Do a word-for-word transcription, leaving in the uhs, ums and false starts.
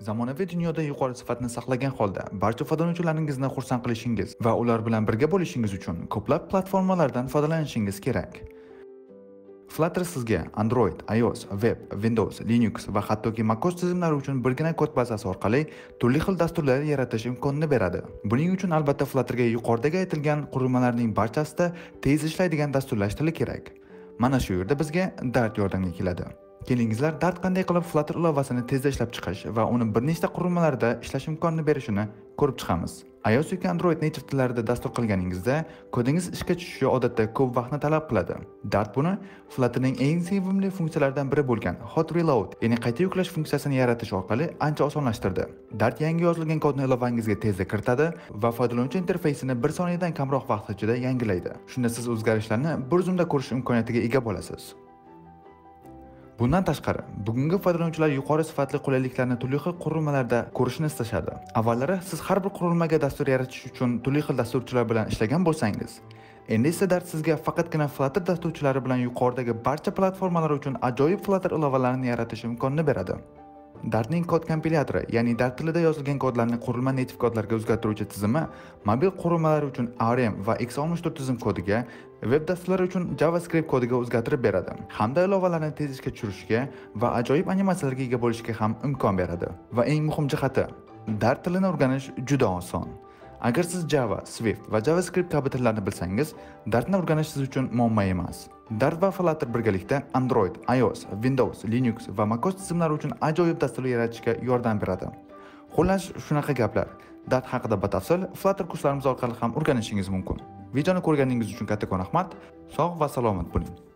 Zamonaviy dunyoda yuqori sifatni saqlagan holda barcha foydalanuvchilaringizni xursand qilishingiz va ular bilan birga bo'lishingiz uchun ko'plab platformalardan foydalanishingiz kerak. Flutter sizga Android, iOS, Web, Windows, Linux va hattoki macOS tizimlari uchun birgina kod bazasi orqali turli xil dasturlar yaratish imkonini beradi. Buning uchun albatta Flutterga yuqoridagi aytilgan qurilmalarning barchasida tez ishlaydigan dasturlash tili kerak. Mana shu yerda bizga Dart yordamga keladi. Kelingizlar Dart qanday qilib Flutter ilovasini tezda ishlab chiqish va uni bir nechta qurilmalarda ishlash imkonini berishini ko'rib chiqamiz. iOS yoki Android native tillarida dastur qilganingizda kodingiz ishga tushishi odatda ko'p vaqtni talab qiladi. Dart buni Flutterning eng sevimli funksiyalaridan biri bo'lgan Hot Reload, ya'ni qayta yuklash funksiyasini yaratish orqali ancha osonlashtirdi. Dart yangi yozilgan kodni ilovangizga tezda kiritadi va foydalanuvchi interfeysini bir soniyadan kamroq vaqt ichida yangilaydi. Shunda siz o'zgarishlarni bir zumda ko'rish imkoniyatiga ega bo'lasiz. Bundan tashqari, bugungi foydalanuvchilar yuqori sifatli qulayliklarni turli xil qurilmalarda ko'rishni istashadi. Avvallari siz har bir qurilmaga dastur yaratish uchun turli xil dasturchilar bilan ishlagan bo'lsangiz, endi esa Dart sizga faqatgina Flutter dasturchilari bilan yuqoridagi barcha platformalar uchun ajoyib Flutter ilovalarini yaratish imkonini beradi. Dartning kod kompilyatori, ya'ni Dart tilida yozilgan kodlarni qurilma native kodlarga o'zgartiruvchi tizimi mobil qurilmalar uchun A R M va X oltmish to'rt tizim kodiga, web dasturlari uchun JavaScript kodiga o'zgartirib beradi, hamda ilovalarni tez ishga tushirishga va ajoyib animatsiyalarga ega bo'lishga ham imkon beradi. Va eng muhim jihati, Dart tilini o'rganish juda oson. Agar siz Java, Swift va JavaScript kabi tillarni bilsangiz, Dartni o'rganish siz uchun muammo emas. Dart va Flutter birgalikda Android, iOS, Windows, Linux va macOS tizimlari uchun ajoyib dasturlar yaratishga yordam beradi. Xullas, shunaqa gaplar. Dart haqida batafsil Flutter kurslarimiz orqali ham o'rganishingiz mumkin. Videoni ko'rganingiz uchun kattakon rahmat. Sog' va salomat bo'ling.